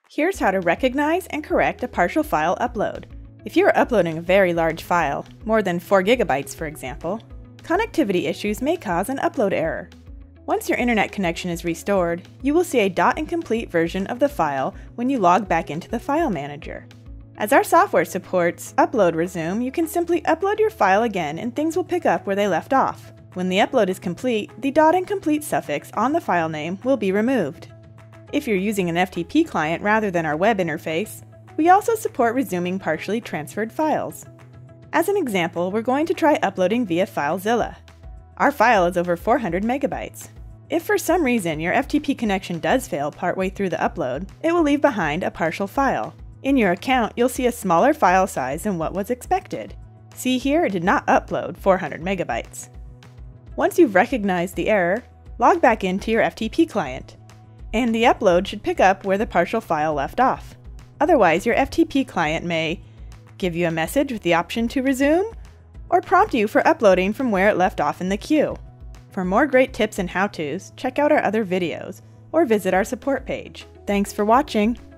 Here's how to recognize and correct a partial file upload. If you are uploading a very large file, more than 4 gigabytes for example, connectivity issues may cause an upload error. Once your internet connection is restored, you will see a .incomplete version of the file when you log back into the file manager. As our software supports Upload Resume, you can simply upload your file again and things will pick up where they left off. When the upload is complete, the .incomplete suffix on the file name will be removed. If you're using an FTP client rather than our web interface, we also support resuming partially transferred files. As an example, we're going to try uploading via FileZilla. Our file is over 400 megabytes. If for some reason your FTP connection does fail partway through the upload, it will leave behind a partial file. In your account, you'll see a smaller file size than what was expected. See here, it did not upload 400 megabytes. Once you've recognized the error, log back into your FTP client, and the upload should pick up where the partial file left off. Otherwise, your FTP client may give you a message with the option to resume, or prompt you for uploading from where it left off in the queue. For more great tips and how-tos, check out our other videos, or visit our support page. Thanks for watching!